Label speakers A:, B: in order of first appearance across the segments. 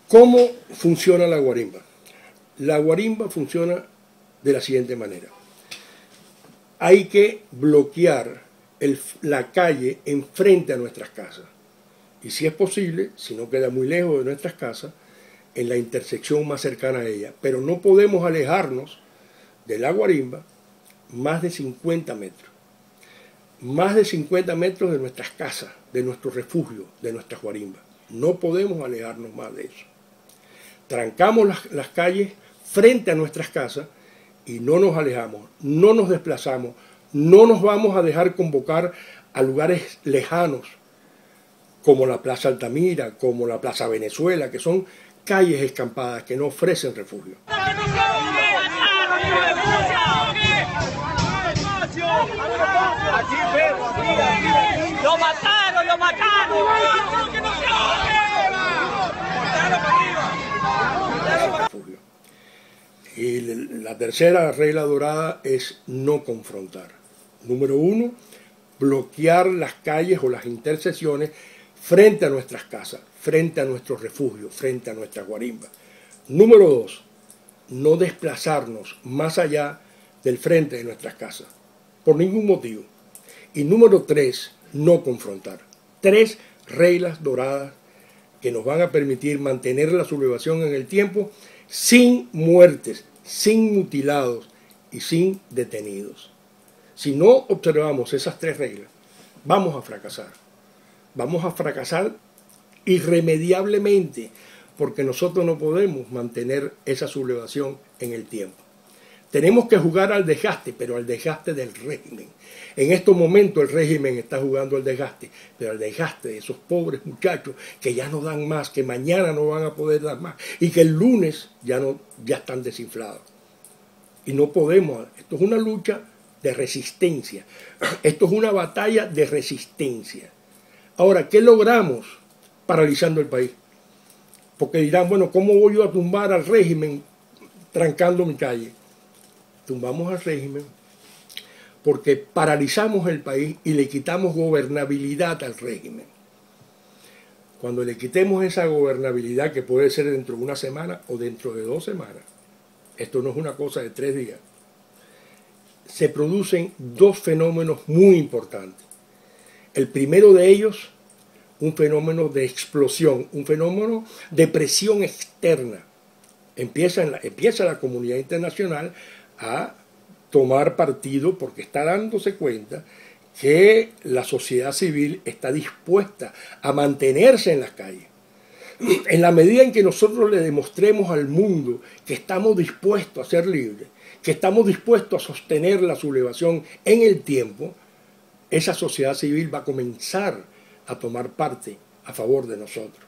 A: ¿Cómo funciona la guarimba? La guarimba funciona de la siguiente manera. Hay que bloquear la calle enfrente a nuestras casas. Y si es posible, si no queda muy lejos de nuestras casas, en la intersección más cercana a ella. Pero no podemos alejarnos de la guarimba más de 50 metros. Más de 50 metros de nuestras casas, de nuestro refugio, de nuestras guarimbas. No podemos alejarnos más de eso. Trancamos las calles frente a nuestras casas y no nos alejamos, no nos desplazamos, no nos vamos a dejar convocar a lugares lejanos como la Plaza Altamira, como la Plaza Venezuela, que son calles escampadas que no ofrecen refugio.
B: ¡Lo mataron, lo mataron!
A: Y la tercera regla dorada es no confrontar. Número 1, bloquear las calles o las intersecciones frente a nuestras casas, frente a nuestros refugios, frente a nuestras guarimbas. Número 2, no desplazarnos más allá del frente de nuestras casas, por ningún motivo. Y número 3, no confrontar. 3 reglas doradas que nos van a permitir mantener la sublevación en el tiempo sin muertes, sin mutilados y sin detenidos. Si no observamos esas 3 reglas, vamos a fracasar. Vamos a fracasar irremediablemente porque nosotros no podemos mantener esa sublevación en el tiempo. Tenemos que jugar al desgaste, pero al desgaste del régimen. En estos momentos el régimen está jugando al desgaste, pero al desgaste de esos pobres muchachos que ya no dan más, que mañana no van a poder dar más y que el lunes ya están desinflados. Y no podemos, esto es una lucha de resistencia, esto es una batalla de resistencia. Ahora, ¿qué logramos paralizando el país? Porque dirán, bueno, ¿cómo voy yo a tumbar al régimen trancando mi calle? Tumbamos al régimen porque paralizamos el país y le quitamos gobernabilidad al régimen. Cuando le quitemos esa gobernabilidad, que puede ser dentro de una semana o dentro de 2 semanas, esto no es una cosa de 3 días, se producen 2 fenómenos muy importantes. El primero de ellos, un fenómeno de explosión, un fenómeno de presión externa. Empieza la comunidad internacional a tomar partido porque está dándose cuenta que la sociedad civil está dispuesta a mantenerse en las calles. En la medida en que nosotros le demostremos al mundo que estamos dispuestos a ser libres, que estamos dispuestos a sostener la sublevación en el tiempo, esa sociedad civil va a comenzar a tomar parte a favor de nosotros.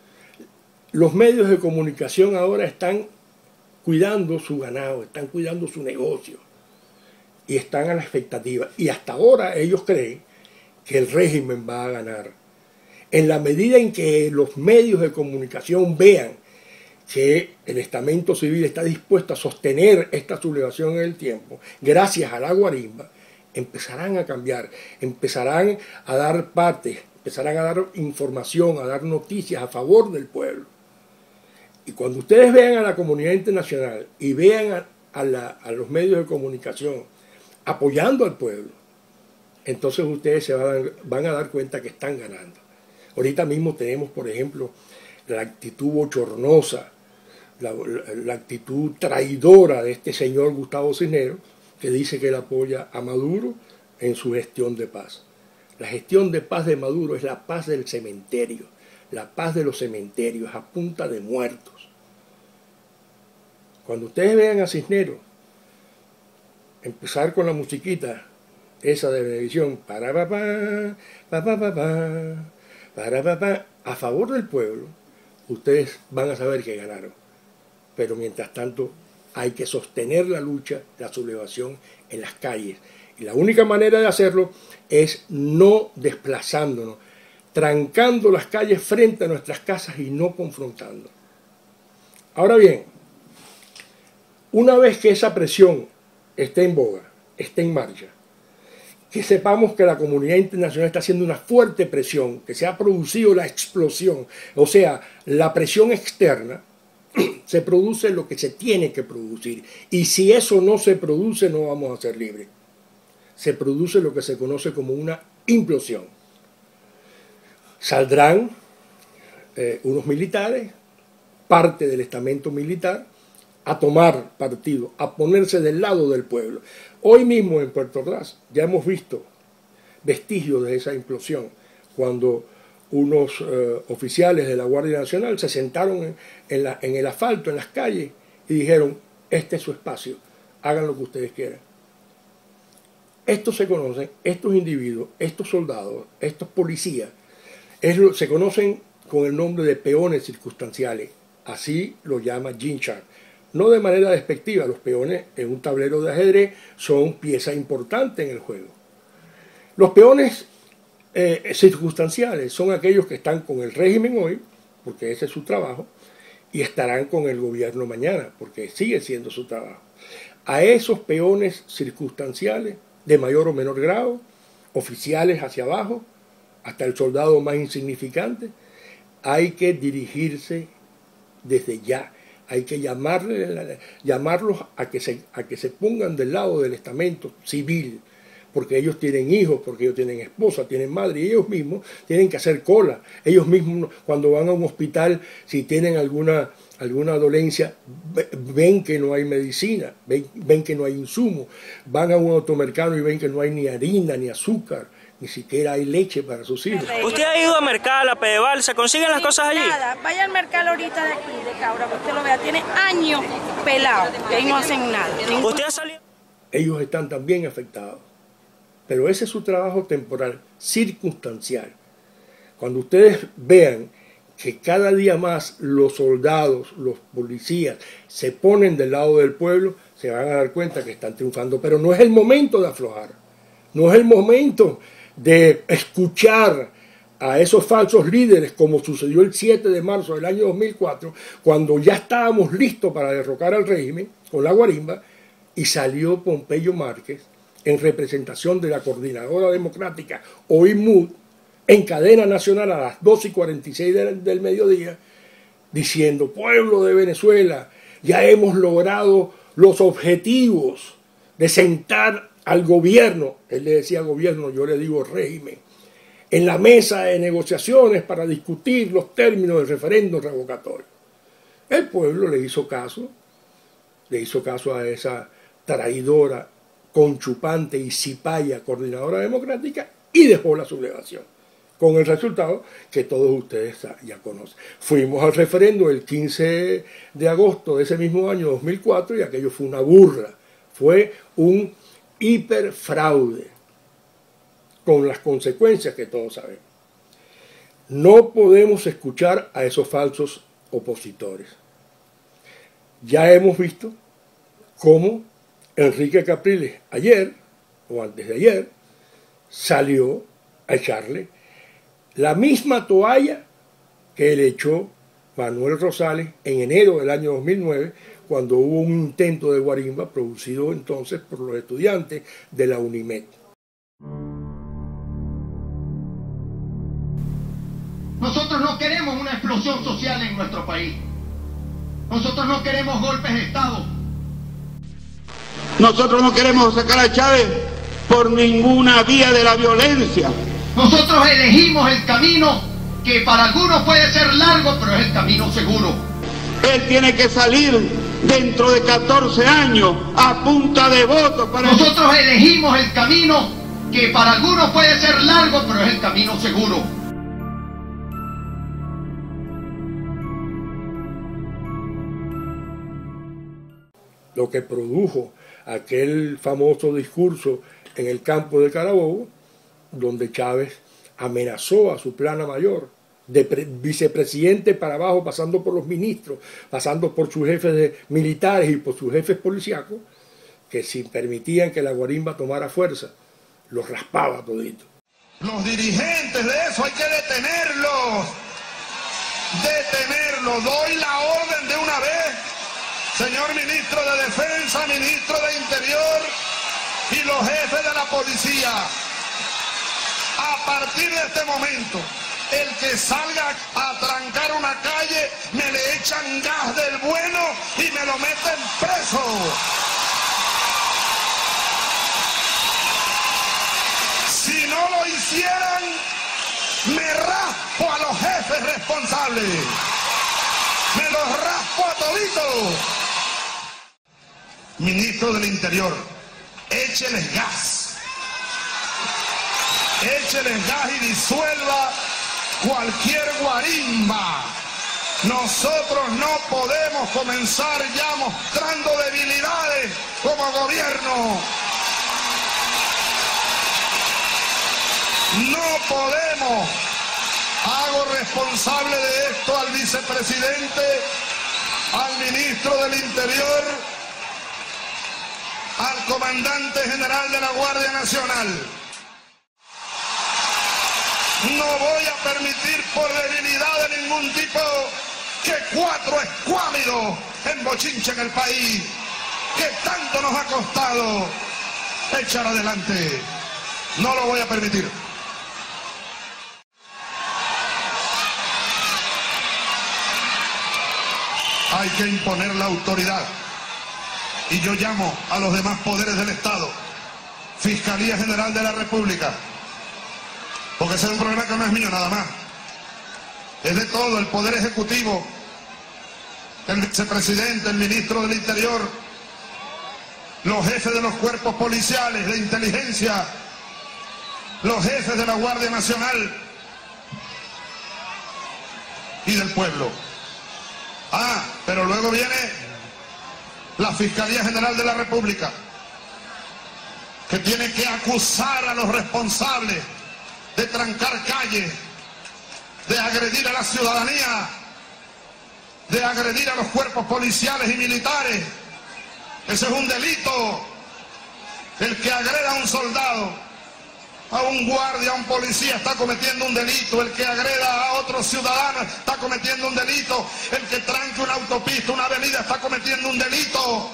A: Los medios de comunicación ahora están cuidando su ganado, están cuidando su negocio y están a la expectativa. Y hasta ahora ellos creen que el régimen va a ganar. En la medida en que los medios de comunicación vean que el estamento civil está dispuesto a sostener esta sublevación en el tiempo, gracias a la guarimba, empezarán a cambiar, empezarán a dar partes, empezarán a dar información, a dar noticias a favor del pueblo. Y cuando ustedes vean a la comunidad internacional y vean a los medios de comunicación apoyando al pueblo, entonces ustedes van a dar cuenta que están ganando. Ahorita mismo tenemos, por ejemplo, la actitud bochornosa, la actitud traidora de este señor Gustavo Cisneros, que dice que él apoya a Maduro en su gestión de paz. La gestión de paz de Maduro es la paz del cementerio, la paz de los cementerios a punta de muertos. Cuando ustedes vean a Cisneros empezar con la musiquita esa de televisión, a favor del pueblo, ustedes van a saber que ganaron. Pero mientras tanto hay que sostener la lucha, la sublevación en las calles. Y la única manera de hacerlo es no desplazándonos, trancando las calles frente a nuestras casas y no confrontando. Ahora bien, una vez que esa presión esté en boga, esté en marcha, que sepamos que la comunidad internacional está haciendo una fuerte presión, que se ha producido la explosión, o sea, la presión externa, se produce lo que se tiene que producir. Y si eso no se produce, no vamos a ser libres. Se produce lo que se conoce como una implosión. Saldrán unos militares, parte del estamento militar, a tomar partido, a ponerse del lado del pueblo. Hoy mismo en Puerto Ordaz ya hemos visto vestigios de esa implosión, cuando unos oficiales de la Guardia Nacional se sentaron en el asfalto, en las calles, y dijeron: este es su espacio, hagan lo que ustedes quieran. Estos se conocen, estos individuos, estos soldados, estos policías, se conocen con el nombre de peones circunstanciales, así lo llama Gene Sharp. No de manera despectiva, los peones en un tablero de ajedrez son pieza importante en el juego. Los peones circunstanciales son aquellos que están con el régimen hoy, porque ese es su trabajo, y estarán con el gobierno mañana, porque sigue siendo su trabajo. A esos peones circunstanciales, de mayor o menor grado, oficiales hacia abajo, hasta el soldado más insignificante, hay que dirigirse desde ya. Hay que llamarlos a que se pongan del lado del estamento civil, porque ellos tienen hijos, porque ellos tienen esposa, tienen madre, y ellos mismos tienen que hacer cola. Ellos mismos, cuando van a un hospital, si tienen alguna dolencia, ven que no hay medicina, ven que no hay insumo. Van a un automercado y ven que no hay ni harina, ni azúcar, ni siquiera hay leche para sus hijos.
C: ¿Usted ha ido a Mercal, a Pedeval? ¿Se consiguen las cosas allí?
D: Nada, vaya al Mercal ahorita de aquí, de Cabra, que usted lo vea, tiene años pelado, que ahí no hacen nada.
C: ¿Usted ha salido?
A: Ellos están también afectados, pero ese es su trabajo temporal, circunstancial. Cuando ustedes vean que cada día más los soldados, los policías, se ponen del lado del pueblo, se van a dar cuenta que están triunfando, pero no es el momento de aflojar, no es el momento de escuchar a esos falsos líderes, como sucedió el 7 de marzo del año 2004, cuando ya estábamos listos para derrocar al régimen con la guarimba, y salió Pompeyo Márquez en representación de la Coordinadora Democrática, OIMUD, en cadena nacional a las 2:46 del mediodía, diciendo: pueblo de Venezuela, ya hemos logrado los objetivos de sentar al gobierno, él le decía gobierno, yo le digo régimen, en la mesa de negociaciones para discutir los términos del referéndum revocatorio. El pueblo le hizo caso a esa traidora, conchupante y cipaya Coordinadora Democrática, y dejó la sublevación, con el resultado que todos ustedes ya conocen. Fuimos al referéndum el 15 de agosto de ese mismo año 2004 y aquello fue una burla, fue un hiperfraude, con las consecuencias que todos sabemos. No podemos escuchar a esos falsos opositores. Ya hemos visto cómo Enrique Capriles ayer, o antes de ayer, salió a echarle la misma toalla que le echó Manuel Rosales en enero del año 2009, cuando hubo un intento de guarimba producido entonces por los estudiantes de la UNIMED.
E: Nosotros no queremos una explosión social en nuestro país. Nosotros no queremos golpes de Estado.
F: Nosotros no queremos sacar a Chávez por ninguna vía de la violencia.
E: Nosotros elegimos el camino que para algunos puede ser largo, pero es el camino seguro.
F: Él tiene que salir dentro de 14 años a punta de votos para...
E: Nosotros elegimos el camino que para algunos puede ser largo, pero es el camino seguro.
A: Lo que produjo aquel famoso discurso en el campo de Carabobo, donde Chávez amenazó a su plana mayor, de vicepresidente para abajo, pasando por los ministros, pasando por sus jefes militares y por sus jefes policíacos, que si permitían que la guarimba tomara fuerza, los raspaba todito.
G: Los dirigentes de eso hay que detenerlos. Detenerlos. Doy la orden de una vez. Señor ministro de Defensa, ministro de Interior, y los jefes de la policía, a partir de este momento, el que salga a trancar una calle, me le echan gas del bueno y me lo meten preso. Si no lo hicieran, me raspo a los jefes responsables. Me los raspo a toditos. Ministro del Interior, écheles gas. Écheles gas y disuelva cualquier guarimba. Nosotros no podemos comenzar ya mostrando debilidades como gobierno. No podemos. Hago responsable de esto al vicepresidente, al ministro del Interior, al comandante general de la Guardia Nacional. No voy a permitir por debilidad de ningún tipo que 4 escuálidos embochinchen el país, que tanto nos ha costado echar adelante. No lo voy a permitir. Hay que imponer la autoridad. Y yo llamo a los demás poderes del Estado, Fiscalía General de la República, porque ese es un problema que no es mío nada más, es de todo el Poder Ejecutivo, el vicepresidente, el ministro del Interior, los jefes de los cuerpos policiales, de inteligencia, los jefes de la Guardia Nacional y del pueblo. Pero luego viene la Fiscalía General de la República, que tiene que acusar a los responsables de trancar calles, de agredir a la ciudadanía, de agredir a los cuerpos policiales y militares. Ese es un delito. El que agreda a un soldado, a un guardia, a un policía, está cometiendo un delito. El que agreda a otro ciudadano está cometiendo un delito. El que tranque una autopista, una avenida, está cometiendo un delito.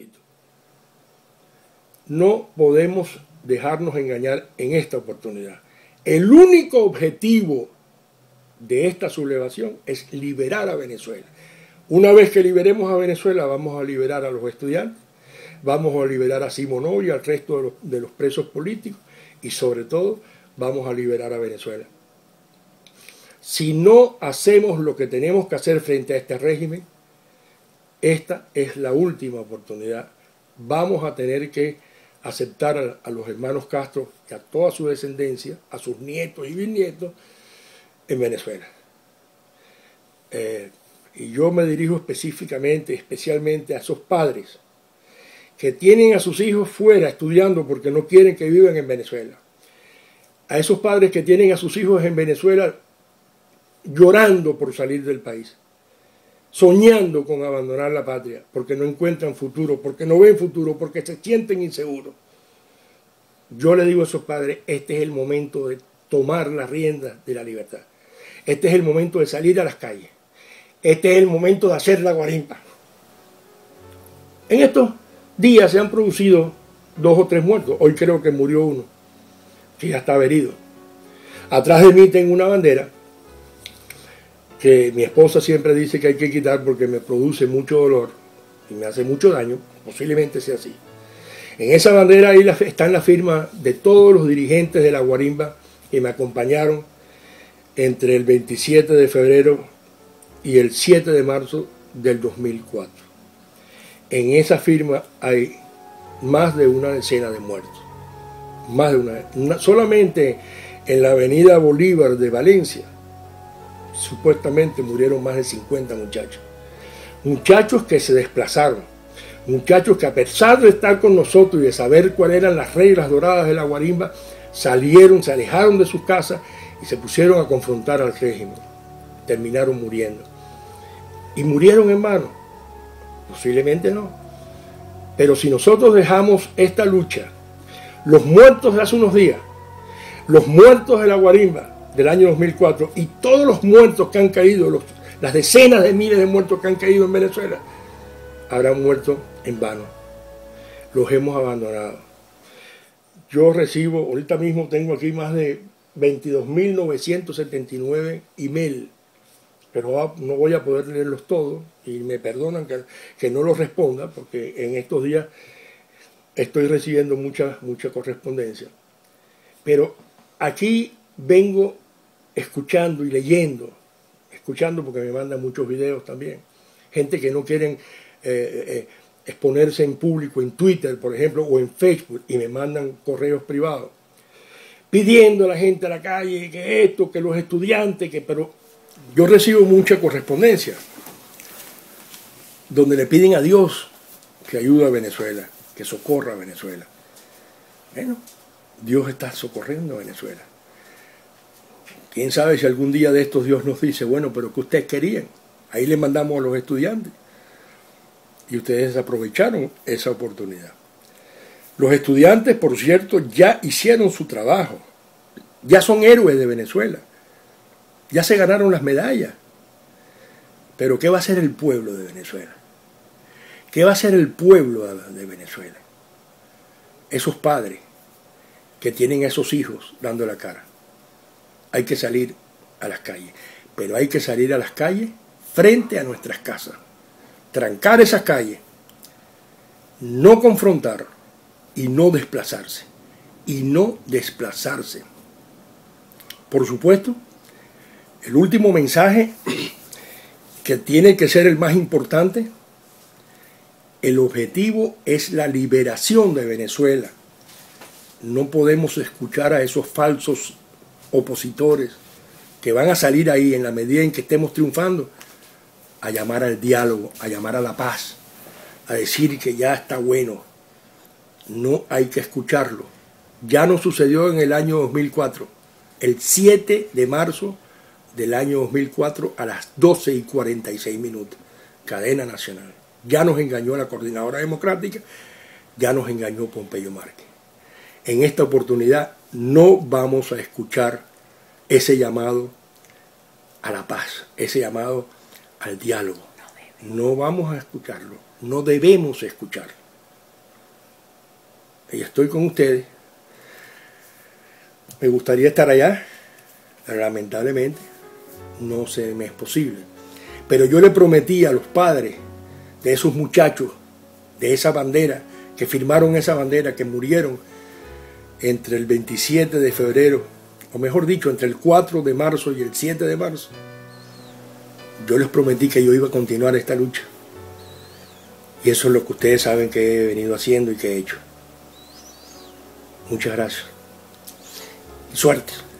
A: No podemos dejarnos engañar en esta oportunidad. El único objetivo de esta sublevación es liberar a Venezuela. Una vez que liberemos a Venezuela, vamos a liberar a los estudiantes, vamos a liberar a Simonov y al resto de los presos políticos, y sobre todo vamos a liberar a Venezuela. Si no hacemos lo que tenemos que hacer frente a este régimen, esta es la última oportunidad. Vamos a tener que aceptar a los hermanos Castro y a toda su descendencia, a sus nietos y bisnietos en Venezuela. Y yo me dirijo especialmente a esos padres que tienen a sus hijos fuera estudiando porque no quieren que vivan en Venezuela. A esos padres que tienen a sus hijos en Venezuela llorando por salir del país, soñando con abandonar la patria, porque no encuentran futuro, porque no ven futuro, porque se sienten inseguros. Yo le digo a esos padres, este es el momento de tomar las riendas de la libertad. Este es el momento de salir a las calles. Este es el momento de hacer la guarimba. En estos días se han producido 2 o 3 muertos. Hoy creo que murió uno, que ya estaba herido. Atrás de mí tengo una bandera que mi esposa siempre dice que hay que quitar porque me produce mucho dolor y me hace mucho daño, posiblemente sea así. En esa bandera ahí están las firmas de todos los dirigentes de la guarimba que me acompañaron entre el 27 de febrero y el 7 de marzo del 2004. En esa firma hay más de una decena de muertos. Más de una. Solamente en la avenida Bolívar de Valencia, supuestamente murieron más de 50 muchachos. Muchachos que se desplazaron. Muchachos que a pesar de estar con nosotros y de saber cuáles eran las reglas doradas de la guarimba, salieron, se alejaron de sus casas y se pusieron a confrontar al régimen. Terminaron muriendo. ¿Y murieron en vano? Posiblemente no. Pero si nosotros dejamos esta lucha, los muertos de hace unos días, los muertos de la guarimba del año 2004 y todos los muertos que han caído, las decenas de miles de muertos que han caído en Venezuela, habrán muerto en vano. Los hemos abandonado. Yo recibo, ahorita mismo tengo aquí más de 22.979 emails, pero no voy a poder leerlos todos y me perdonan que no los responda porque en estos días estoy recibiendo mucha correspondencia. Pero aquí vengo escuchando y leyendo, escuchando porque me mandan muchos videos también, gente que no quieren exponerse en público, en Twitter, por ejemplo, o en Facebook, y me mandan correos privados, pidiendo a la gente a la calle que esto, que los estudiantes, pero yo recibo mucha correspondencia, donde le piden a Dios que ayude a Venezuela, que socorra a Venezuela. Bueno, Dios está socorriendo a Venezuela. Quién sabe si algún día de estos Dios nos dice, bueno, pero ¿qué ustedes querían? Ahí les mandamos a los estudiantes. Y ustedes aprovecharon esa oportunidad. Los estudiantes, por cierto, ya hicieron su trabajo. Ya son héroes de Venezuela. Ya se ganaron las medallas. Pero ¿qué va a hacer el pueblo de Venezuela? ¿Qué va a hacer el pueblo de Venezuela? Esos padres que tienen a esos hijos dando la cara. Hay que salir a las calles. Pero hay que salir a las calles frente a nuestras casas. Trancar esas calles, no confrontar y no desplazarse. Y no desplazarse. Por supuesto, el último mensaje, que tiene que ser el más importante, el objetivo es la liberación de Venezuela. No podemos escuchar a esos falsos opositores que van a salir ahí en la medida en que estemos triunfando, a llamar al diálogo, a llamar a la paz, a decir que ya está bueno. No hay que escucharlo. Ya nos sucedió en el año 2004, el 7 de marzo del año 2004 a las 12:46, cadena nacional. Ya nos engañó la Coordinadora Democrática, ya nos engañó Pompeyo Márquez. En esta oportunidad no vamos a escuchar ese llamado a la paz, ese llamado al diálogo. No vamos a escucharlo, no debemos escucharlo. Y estoy con ustedes. Me gustaría estar allá, pero lamentablemente no se me es posible. Pero yo le prometí a los padres de esos muchachos, de esa bandera, que firmaron esa bandera, que murieron entre el 27 de febrero, o mejor dicho, entre el 4 de marzo y el 7 de marzo, yo les prometí que yo iba a continuar esta lucha. Y eso es lo que ustedes saben que he venido haciendo y que he hecho. Muchas gracias. Y suerte.